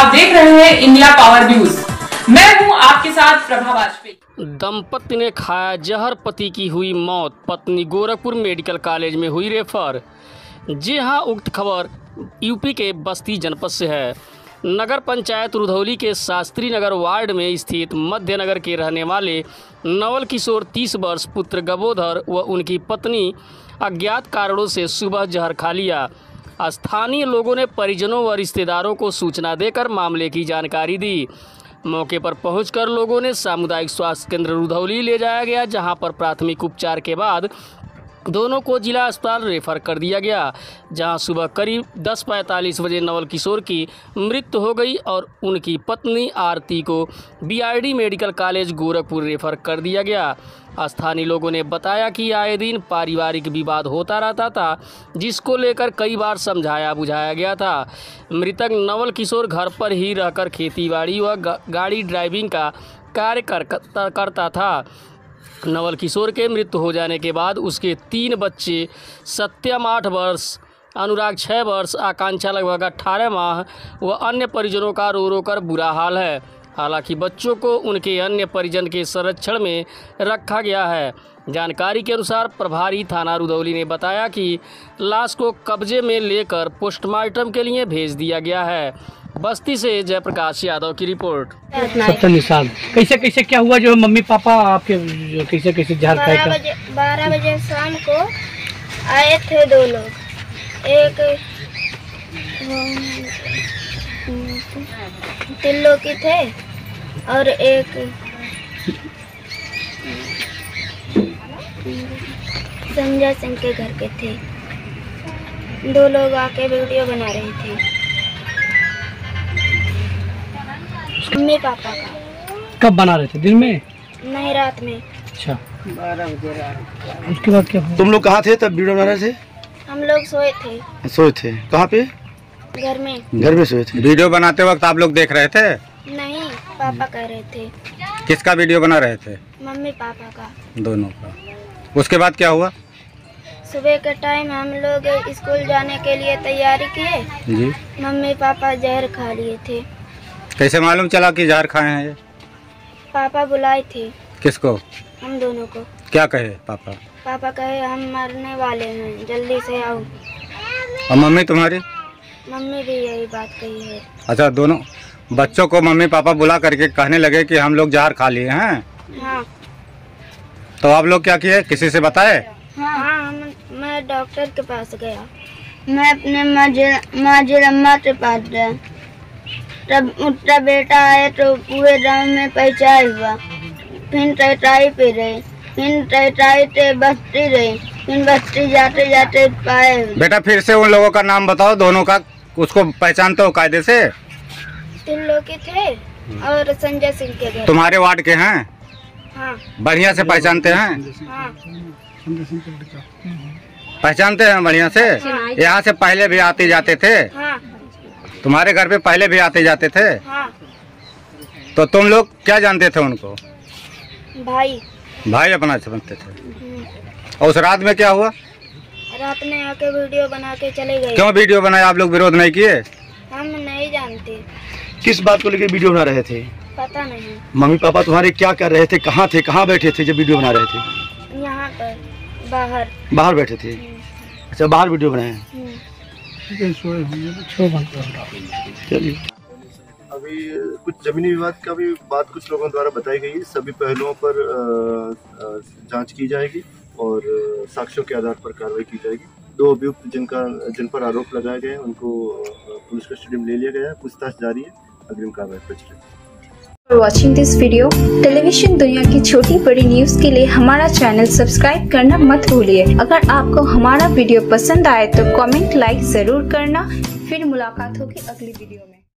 आप देख रहे हैं इंडिया पावर न्यूज। मैं हूं आपके साथ प्रभा वाजपेयी। दंपति ने खाया जहर, पति की हुई मौत, पत्नी गोरखपुर मेडिकल कॉलेज में हुई रेफर। जी हां, उक्त खबर यूपी के बस्ती जनपद से है। नगर पंचायत रुधौली के शास्त्री नगर वार्ड में स्थित मध्य नगर के रहने वाले नवल किशोर 30 वर्ष पुत्र गबोधर व उनकी पत्नी अज्ञात कारणों से सुबह जहर खा लिया। स्थानीय लोगों ने परिजनों व रिश्तेदारों को सूचना देकर मामले की जानकारी दी। मौके पर पहुंचकर लोगों ने सामुदायिक स्वास्थ्य केंद्र रुधौली ले जाया गया, जहां पर प्राथमिक उपचार के बाद दोनों को जिला अस्पताल रेफर कर दिया गया, जहां सुबह करीब 10:45 बजे नवल किशोर की मृत्यु हो गई और उनकी पत्नी आरती को BRD medical college Gorakhpur refer कर दिया गया। स्थानीय लोगों ने बताया कि आए दिन पारिवारिक विवाद होता रहता था, जिसको लेकर कई बार समझाया बुझाया गया था। मृतक नवल किशोर घर पर ही रहकर खेतीबाड़ी व गाड़ी ड्राइविंग का कार्य करता था। नवल किशोर के मृत्यु हो जाने के बाद उसके 3 बच्चे सत्यम 8 वर्ष, अनुराग 6 वर्ष, आकांक्षा लगभग 18 माह व अन्य परिजनों का रो रो कर बुरा हाल है। हालांकि बच्चों को उनके अन्य परिजन के संरक्षण में रखा गया है। जानकारी के अनुसार प्रभारी थाना रुधौली ने बताया कि लाश को कब्जे में लेकर पोस्टमार्टम के लिए भेज दिया गया है। बस्ती से जयप्रकाश यादव की रिपोर्ट। सत्तर निशान कैसे कैसे क्या हुआ जो मम्मी पापा आपके कैसे कैसे जहर खाए? 12 बजे शाम को आए थे 2 लोग, एक त्रिलोकी थे और एक संजय सिंह के घर के थे। 2 लोग आके वीडियो बना रहे थे मम्मी पापा का। कब बना रहे थे? दिन में? नहीं, रात में। अच्छा, 12 बजे रात। उसके बाद क्या हुआ? तुम लोग कहाँ थे तब वीडियो बना रहे थे? हम लोग सोए थे। सोए थे कहाँ पे? घर में। घर में सोए थे। वीडियो बनाते वक्त आप लोग देख रहे थे? नहीं, पापा कह रहे थे। किसका वीडियो बना रहे थे? मम्मी पापा का। दोनों का। उसके बाद क्या हुआ? सुबह के टाइम हम लोग स्कूल जाने के लिए तैयारी किए जी। मम्मी पापा जहर खा लिए थे। कैसे मालूम चला कि जहर खाए हैं ये? पापा बुलाए थे। किसको? हम दोनों को। क्या कहे पापा? पापा कहे हम मरने वाले हैं, जल्दी से आओ। और मम्मी तुम्हारी? मम्मी भी यही बात कही है। अच्छा, दोनों बच्चों को मम्मी पापा बुला करके कहने लगे कि हम लोग जहर खा लिए हैं? हाँ। तो आप लोग क्या किए, किसी से बताए? हाँ, मैं डॉक्टर के पास गया। मैं अपने माँ के पास गया। तब उसका बेटा आया तो पूरे गांव में पहचान हुआ। फिर टटाई पे रहे, फिर टटाई से बस्ती रही, फिर बस्ती जाते जाते पाए। बेटा फिर से उन लोगों का नाम बताओ, दोनों का। उसको पहचानते हो कायदे से? त्रिलोकी थे और संजय सिंह के घर। तुम्हारे वार्ड के हैं? हाँ। बढ़िया से पहचानते हैं? हाँ। पहचानते हैं बढ़िया से? यहाँ से पहले भी आते जाते थे? हाँ। तुम्हारे घर पे पहले भी आते जाते थे? हाँ। तो तुम लोग क्या जानते थे उनको? भाई अपना समझते थे। और उस रात में क्या हुआ? रात में आके वीडियो बना के चले गए। क्यों वीडियो बनाया? आप लोग विरोध नहीं किए? हम नहीं जानते। किस बात को लेकर वीडियो बना रहे थे? पता नहीं। मम्मी पापा तुम्हारे क्या कर रहे थे? कहाँ थे, कहाँ बैठे थे जब वीडियो बना रहे थे? यहाँ पर बाहर बैठे थे। अच्छा, बाहर वीडियो बनाए। चलिए, अभी कुछ जमीनी विवाद का भी बात कुछ लोगों द्वारा बताई गई है। सभी पहलुओं पर जांच की जाएगी और साक्ष्यों के आधार पर कार्रवाई की जाएगी। 2 अभियुक्त जिन पर आरोप लगाए गए हैं उनको पुलिस कस्टडी में ले लिया गया है। पूछताछ जारी है, अग्रिम कार्रवाई प्रचलित है। Watching this video. टेलीविजन दुनिया की छोटी बड़ी न्यूज के लिए हमारा चैनल सब्सक्राइब करना मत भूलिए। अगर आपको हमारा वीडियो पसंद आए तो कमेंट लाइक जरूर करना। फिर मुलाकात होगी अगली वीडियो में।